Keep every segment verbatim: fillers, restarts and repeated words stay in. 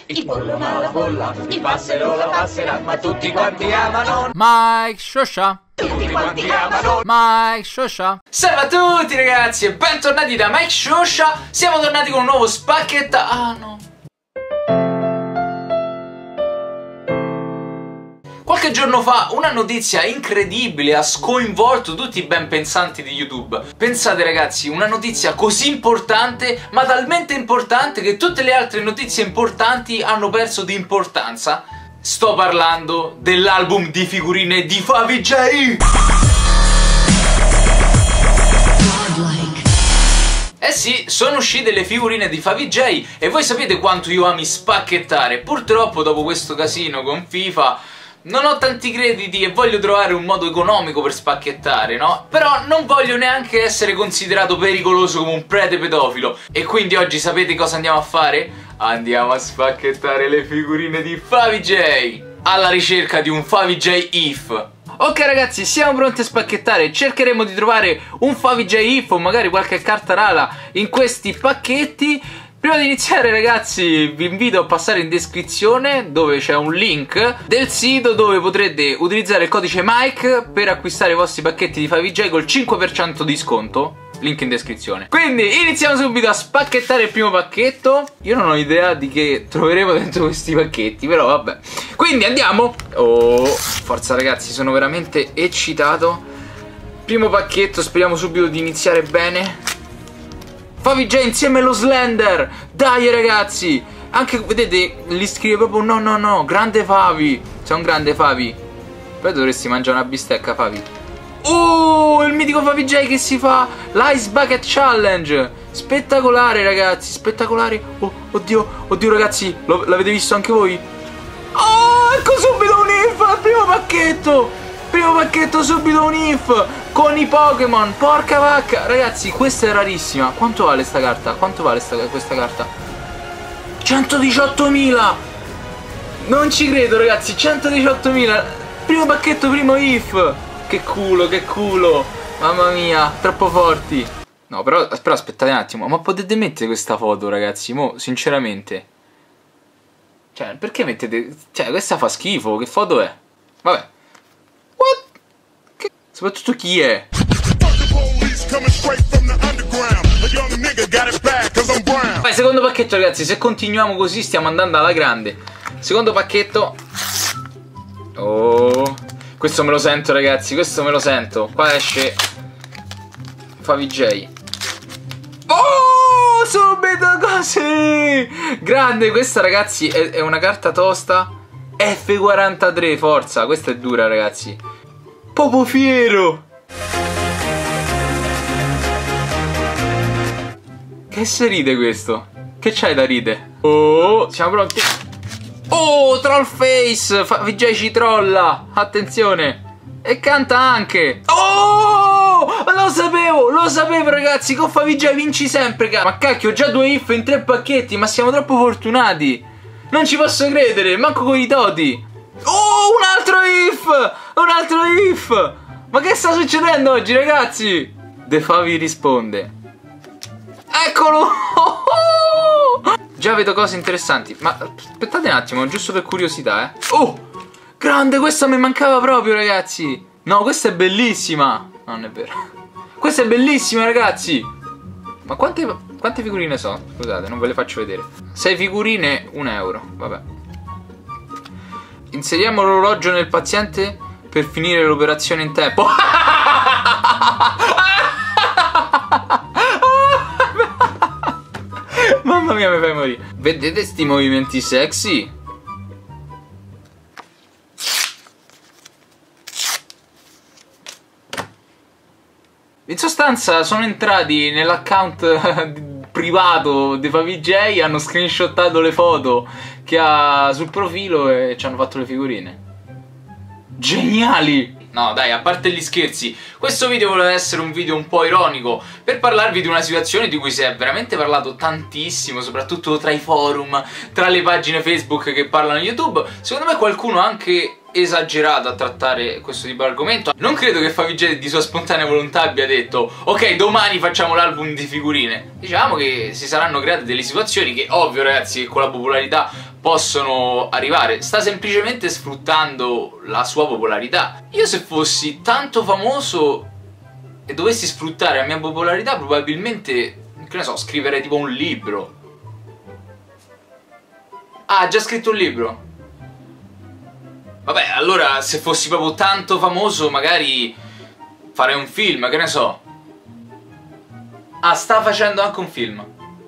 Il pollo ma la polla, il passero la passerà, ma tutti quanti amano Mike Shosha. Tutti quanti amano Mike Shosha. Salve a tutti ragazzi e bentornati da Mike Shosha. Siamo tornati con un nuovo spacchetta... Ah no. Qualche giorno fa una notizia incredibile ha sconvolto tutti i ben pensanti di YouTube. Pensate ragazzi, una notizia così importante, ma talmente importante che tutte le altre notizie importanti hanno perso di importanza. Sto parlando dell'album di figurine di Favij. Eh sì, sono uscite le figurine di Favij e voi sapete quanto io ami spacchettare. Purtroppo dopo questo casino con FIFA non ho tanti crediti e voglio trovare un modo economico per spacchettare, no? Però non voglio neanche essere considerato pericoloso come un prete pedofilo. E quindi oggi sapete cosa andiamo a fare? Andiamo a spacchettare le figurine di Favij, alla ricerca di un Favij If. Ok ragazzi, siamo pronti a spacchettare. Cercheremo di trovare un Favij If o magari qualche carta rara in questi pacchetti. Prima di iniziare ragazzi vi invito a passare in descrizione dove c'è un link del sito dove potrete utilizzare il codice Mike per acquistare i vostri pacchetti di Favij col cinque per cento di sconto. Link in descrizione. Quindi iniziamo subito a spacchettare il primo pacchetto. Io non ho idea di che troveremo dentro questi pacchetti, però vabbè. Quindi andiamo. Oh, forza ragazzi, sono veramente eccitato. Primo pacchetto, speriamo subito di iniziare bene. Favij insieme allo Slender. Dai ragazzi. Anche, vedete, li scrive proprio no no no. Grande Favi. Sei un grande Favi. Poi dovresti mangiare una bistecca Favi. Oh, il mitico Favij che si fa l'Ice Bucket Challenge. Spettacolare ragazzi, spettacolare. Oh, oddio, oddio ragazzi, l'avete visto anche voi? Oh, ecco subito un If al primo pacchetto. Primo pacchetto, subito un If con i Pokémon, porca vacca. Ragazzi, questa è rarissima. Quanto vale sta carta? Quanto vale sta, questa carta? centodiciottomila. Non ci credo ragazzi, centodiciottomila. Primo pacchetto, primo If. Che culo, che culo. Mamma mia, troppo forti. No, però, però aspettate un attimo. Ma potete mettere questa foto ragazzi? Mo, sinceramente. Cioè, perché mettete... Cioè, questa fa schifo. Che foto è? Vabbè. What? Che... Soprattutto chi è? Vai, secondo pacchetto ragazzi. Se continuiamo così stiamo andando alla grande. Secondo pacchetto. Oh, questo me lo sento ragazzi. Questo me lo sento. Qua esce Favij. Oh, subito così. Grande, questa ragazzi è, è una carta tosta. F quarantatré, forza. Questa è dura ragazzi. Popo fiero. Che se ride questo? Che c'hai da ride? Oh, siamo pronti. Oh, Trollface. Favij ci trolla. Attenzione. E canta anche. Oh, lo sapevo, lo sapevo ragazzi. Con Favij vinci sempre. Ma cacchio, ho già due If in tre pacchetti. Ma siamo troppo fortunati. Non ci posso credere, manco con i Toti. Oh, un altro If. Un altro If. Ma che sta succedendo oggi ragazzi? The Favi risponde. Eccolo. Già vedo cose interessanti. Ma aspettate un attimo, giusto per curiosità eh. Oh, grande, questa mi mancava proprio ragazzi. No, questa è bellissima. No, non è vero. Questa è bellissima ragazzi. Ma quante, quante figurine sono? Scusate, non ve le faccio vedere. sei figurine, un euro. Vabbè. Inseriamo l'orologio nel paziente per finire l'operazione in tempo. Mamma mia, mi fai morire. Vedete sti movimenti sexy? In sostanza sono entrati nell'account privato di Favij, hanno screenshottato le foto che ha sul profilo e ci hanno fatto le figurine. Geniali! No dai, a parte gli scherzi, questo video voleva essere un video un po' ironico per parlarvi di una situazione di cui si è veramente parlato tantissimo, soprattutto tra i forum, tra le pagine Facebook che parlano YouTube. Secondo me qualcuno ha anche esagerato a trattare questo tipo di argomento. Non credo che Favij di sua spontanea volontà abbia detto ok, domani facciamo l'album di figurine. Diciamo che si saranno create delle situazioni che, ovvio ragazzi, con la popolarità possono arrivare. Sta semplicemente sfruttando la sua popolarità. Io se fossi tanto famoso e dovessi sfruttare la mia popolarità, probabilmente, che ne so, scriverei tipo un libro. Ah, ha già scritto un libro? Vabbè, allora se fossi proprio tanto famoso magari farei un film, che ne so. Ah, sta facendo anche un film.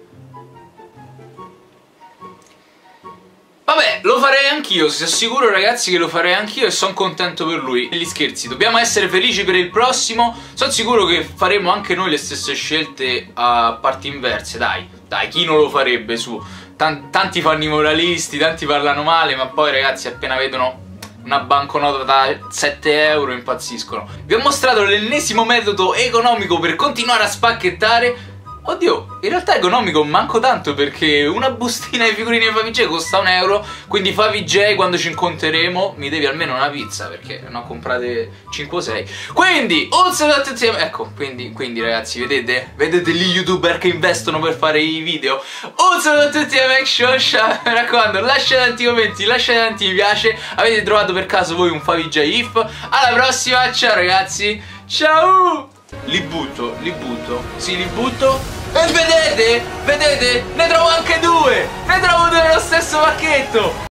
Vabbè, lo farei anch'io, si assicuro ragazzi che lo farei anch'io e sono contento per lui. Gli scherzi, dobbiamo essere felici per il prossimo. Sono sicuro che faremo anche noi le stesse scelte a parti inverse, dai. Dai, chi non lo farebbe, su. Tan tanti fanno i moralisti, tanti parlano male, ma poi ragazzi appena vedono una banconota da sette euro impazziscono. Vi ho mostrato l'ennesimo metodo economico per continuare a spacchettare. Oddio, in realtà è economico manco tanto, perché una bustina di figurine di Favij costa un euro. Quindi Favij, quando ci incontreremo mi devi almeno una pizza, perché ne ho comprate cinque o sei. Quindi un saluto a tutti. Ecco, quindi, quindi ragazzi, vedete? Vedete gli youtuber che investono per fare i video? Un saluto a tutti da MakeShosha. Mi raccomando, lasciate tanti commenti, lasciate tanti mi piace. Avete trovato per caso voi un Favij if? Alla prossima, ciao ragazzi. Ciao. Li butto, li butto, sì li butto. E vedete, vedete, ne trovo anche due, ne trovo due nello stesso pacchetto.